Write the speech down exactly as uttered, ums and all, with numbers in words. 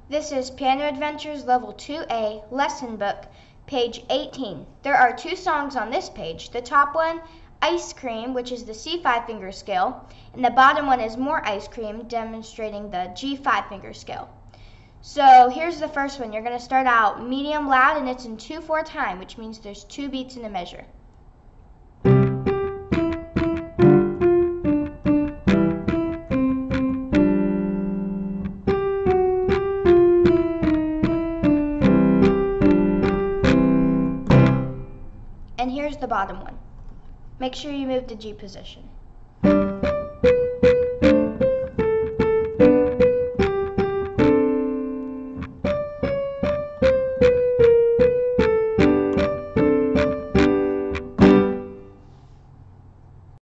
This is Piano Adventures Level two A, Lesson Book, page eighteen. There are two songs on this page. The top one, Ice Cream, which is the C five finger scale, and the bottom one is More Ice Cream, demonstrating the G five finger scale. So here's the first one. You're going to start out medium loud, and it's in two four time, which means there's two beats in the measure. And here's the bottom one. Make sure you move to G position.